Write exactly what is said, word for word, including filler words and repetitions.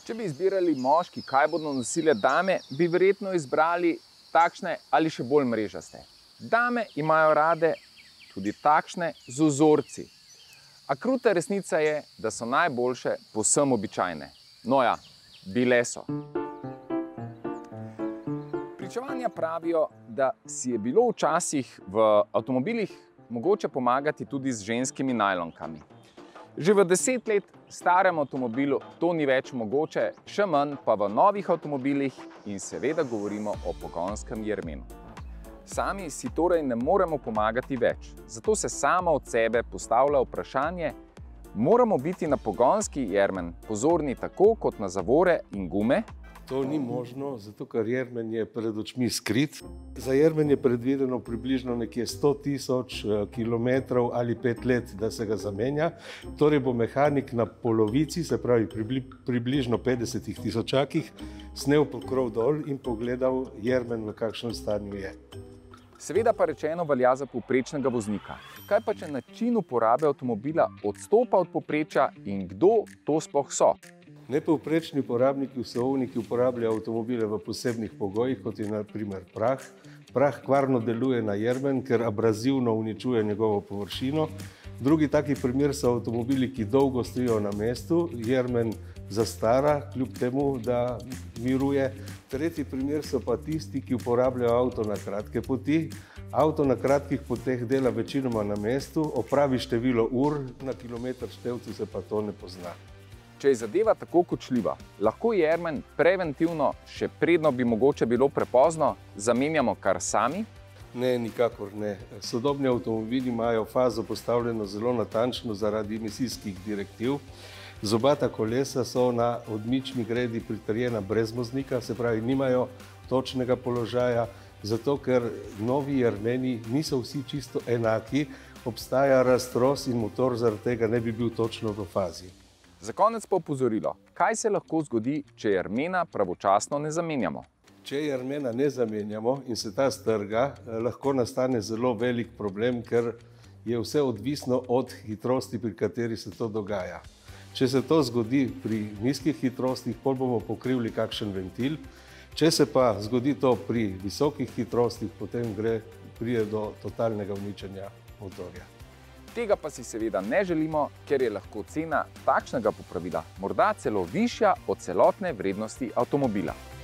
Če bi izbirali moški, kaj bodo nosile dame, bi verjetno izbrali takšne ali še bolj mrežaste. Dame imajo rade tudi takšne z vzorci. A kruta resnica je, da so najboljše povsem običajne. No ja, bile so. Pričevanja pravijo, da si je bilo včasih v avtomobilih mogoče pomagati tudi z ženskimi najlonkami. Že v deset let starem avtomobilu to ni več mogoče, še manj pa v novih avtomobilih in seveda govorimo o pogonskem jermenu. Sami si torej ne moremo pomagati več, zato se sama od sebe postavlja vprašanje, moramo biti na pogonski jermen pozorni tako kot na zavore in gume? To ni možno, zato ker jermen je pred očmi skrit. Za jermen je predvideno približno nekje sto tisoč kilometrov ali pet let, da se ga zamenja. Torej bo mehanik na polovici, se pravi približno petdesetih tisočakih, snel pokrov dol in pogledal jermen, v kakšnem stanju je. Seveda pa rečeno velja za povprečnega voznika. Kaj pa, če način uporabe avtomobila odstopa od povprečja in kdo to sploh so? Nepovprečni uporabniki vseovniki uporabljajo avtomobile v posebnih pogojih, kot je na primer prah. Prah kvarno deluje na jermen, ker abrazivno uničuje njegovo površino. Drugi taki primer so avtomobili, ki dolgo stojijo na mestu, jermen zastara, kljub temu, da miruje. Tretji primer so pa tisti, ki uporabljajo avto na kratke poti. Avto na kratkih poteh dela večinoma na mestu, opravi število ur, na kilometer števcu se pa to ne pozna. Če je zadeva tako kočljiva, lahko jermen preventivno, še predno bi mogoče bilo prepozno, zamenjamo kar sami? Ne, nikakor ne. Sodobni avtomobili imajo fazo postavljeno zelo natančno zaradi emisijskih direktiv. Zobata kolesa so na odmični gredi pritrjena brez voznika, se pravi, nimajo točnega položaja, zato ker novi jermeni niso vsi čisto enaki, obstaja raztros in motor zaradi tega ne bi bil točno v fazi. Za konec pa opozorilo, kaj se lahko zgodi, če jermena pravočasno ne zamenjamo? Če jermena ne zamenjamo in se ta strga, lahko nastane zelo velik problem, ker je vse odvisno od hitrosti, pri kateri se to dogaja. Če se to zgodi pri nizkih hitrostih, pol bomo pokrivili kakšen ventil. Če se pa zgodi to pri visokih hitrostih, potem gre, pride do totalnega uničenja motorja. Tega pa si seveda ne želimo, ker je lahko cena takšnega popravila morda celo višja od celotne vrednosti avtomobila.